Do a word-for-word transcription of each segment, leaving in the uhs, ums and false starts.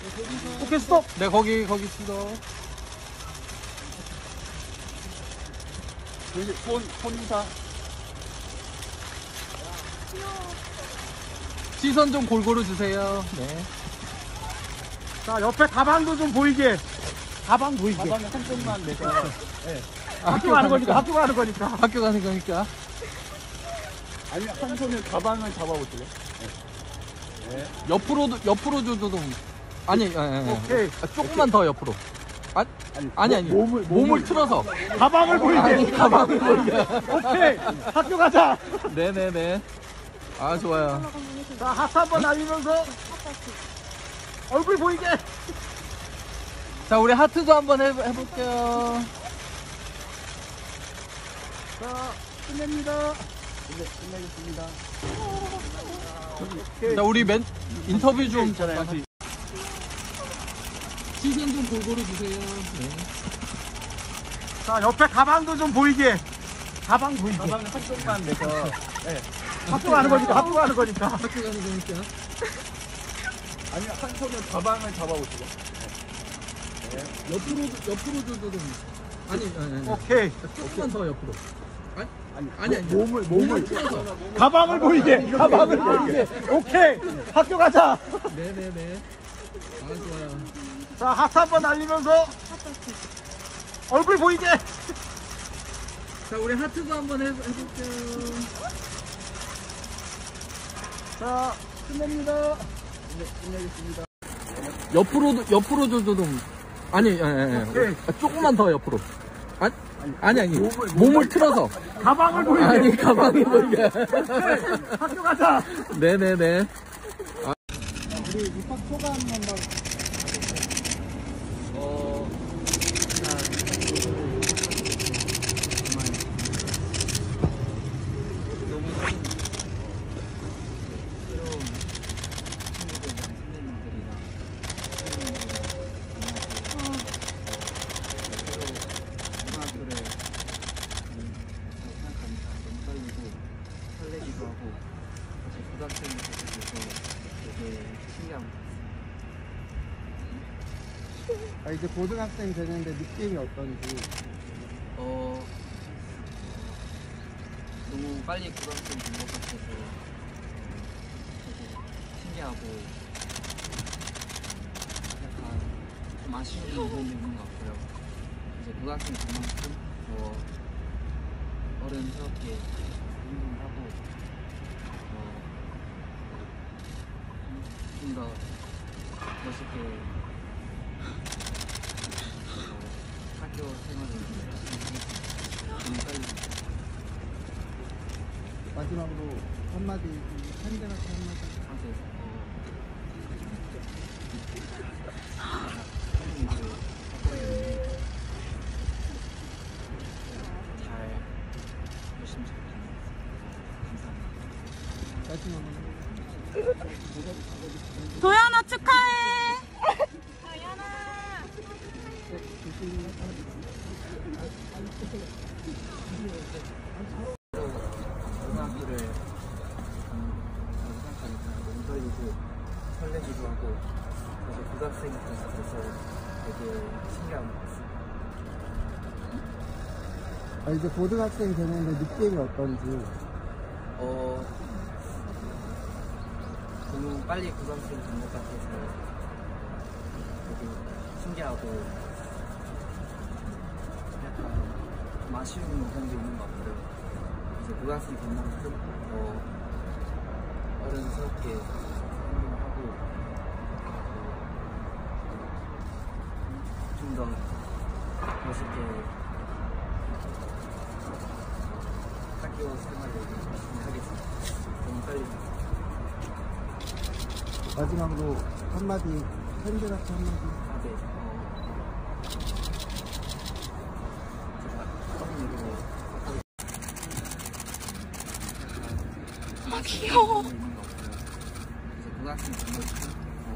오케이 스톱. 네, 거기 거기 스톱. 손, 손 인사. 시선 좀 골고루 주세요. 네. 자, 옆에 가방도 좀 보이게. 가방 보이게. 가방에 한쪽만 내가. 네. 아, 학교 가는 거니까, 학교 가는 거니까. 학교 가는 거니까. 아니, 한 손에 가방을 잡아보실래요? 네. 네. 옆으로도, 옆으로 줘도 좀. 아니, 예, 예. 오케이. 아, 조금만 더 옆으로. 아, 아니, 아니, 아니. 몸을, 몸을, 몸을 틀어서. 가방을 보이게. 아니, 가방을 보이게. 오케이. 학교 가자. 네네네. 아, 좋아요. 자, 하트 한번 날리면서. 얼굴 보이게. 자, 우리 하트도 한번 해, 해볼게요. 자, 끝냅니다. 네, 끝내겠습니다. 자, 우리 맨, 인터뷰 좀 있잖아요. 다시. 시선 좀 골고루 주세요. 네. 자, 옆에 가방도 좀 보이게. 가방 보이게. 가방 한쪽만 내서. 네. 학교 가는 거니까, 학교 가는 거니까. 학교 가는 거니까. 아니, 한 손에 가방을 잡아보시고. 네. 옆으로, 옆으로 줘도 좀. 아니, 아니, 아니. 오케이. 조금만 더 옆으로. 아니, 아니, 아니, 아니. 몸을, 몸을. 틀어서. 가방을 보이게. 가방을 보이게. 오케이. 학교 가자. 네네네. 아, 좋아요. 자, 하트 한번 날리면서. 얼굴 보이게. 자, 우리 하트도 한번 해, 해볼게요. 자, 끝냅니다. 네, 끝내겠습니다. 옆으로도, 옆으로 줘도 좀. 아니, 아니, 아니. 오케이. 아, 조금만 더 옆으로. 아니, 아니, 아니. 몸을, 몸을 틀어서. 가방을 보이게. 아니, 가방이 보이게. 학교 가자. 네네네. 우리 입학 소감 한번. 어, 일단 정말 너무 새로운 친구들이랑 선생님들이랑 고등학교를 생각하니까 너무 떨리고 설레기도 하고 사실 고등학생이 돼서 되게 신기한 것 같아요. 아, 이제 고등학생 되는데 느낌이 어떤지. 어 너무 빨리 고등학생 된 것 같아서 되게 신기하고 약간 좀 아쉬운 부분도 있는 것 같고요. 이제 고등학생 된 만큼 더 어른스럽게 운동을 하고 좀 더 멋있게 학교 생활을 너무 떨리고 마지막으로 한마디, 팬들한테 한마디. 하세요. 잘 열심히 잘 다녀왔습니다. 감사합니다. 마지막으로. 도연아 축하해. 고등학교를 가고 생각하니까 너무 떨리고 설레기도 하고 그래서 고등학생이 돼서 되게 신기한 것 같습니다. 아, 이제 고등학생 되는데 느낌이 어떤지. 어 너무 빨리 고등학생 된 것 같아서 되게 신기하고 약간 좀 아쉬운 부분도 있는 것 같고요. 이제 고등학생 된 만큼 더 어른스럽게 행동하고 좀 더 멋있게 학교 생활을 열심히 하겠습니다. 너무 떨립니다. 마지막으로 한마디, 팬들한테 한마디. 아, 네. 어, 제가 처음 이름을 아 귀여워. 있는 것 같고요. 이제 고등학생 된 만큼 더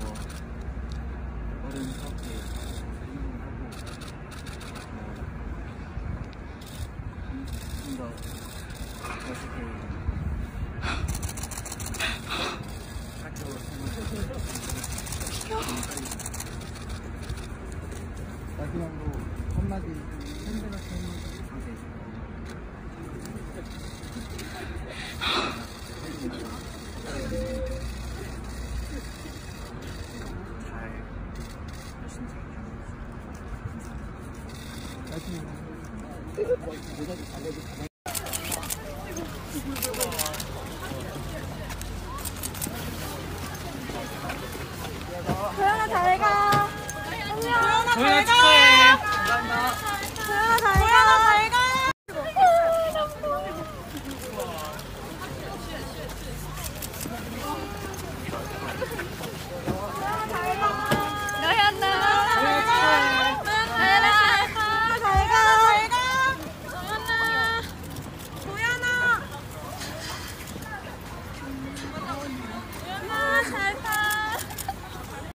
어른스럽게 행동을 하고 좀 더 멋있게 학교 생활을 너무 떨립니다. 마지막으로 한마디 팬들한테 한마디. 도현아 잘 가. 안녕. 도현아 축하해. 도현아 잘 가.